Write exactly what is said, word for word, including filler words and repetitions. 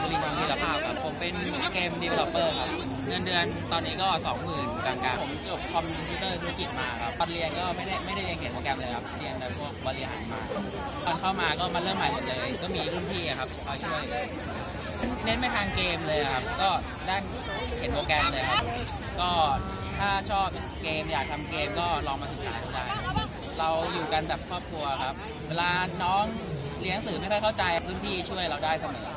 บุรีน้องธีรภาพครับผมเป็นเกมดีเวลลอปเปอร์ครับเงินเดือนตอนนี้ก็สองหมื่นกลางๆผมจบคอมพิวเตอร์ธุรกิจมาครับตอนเรียนก็ไม่ได้ไม่ได้เรียนเขียนโปรแกรมเลยครับเรียนแต่พวกบริหารมาตอนเข้ามาก็มาเริ่มใหม่หมดเลยก็มีรุ่นพี่ครับคอยช่วยเน้นไปทางเกมเลยครับก็ด้านเขียนโปรแกรมเลยครับก็ถ้าชอบเกมอยากทำเกมก็ลองมาศึกษาดูได้เราอยู่กันแบบครอบครัวครับเวลาน้องเรียนหนังสือไม่ค่อยเข้าใจรุ่นพี่ช่วยเราได้เสมอ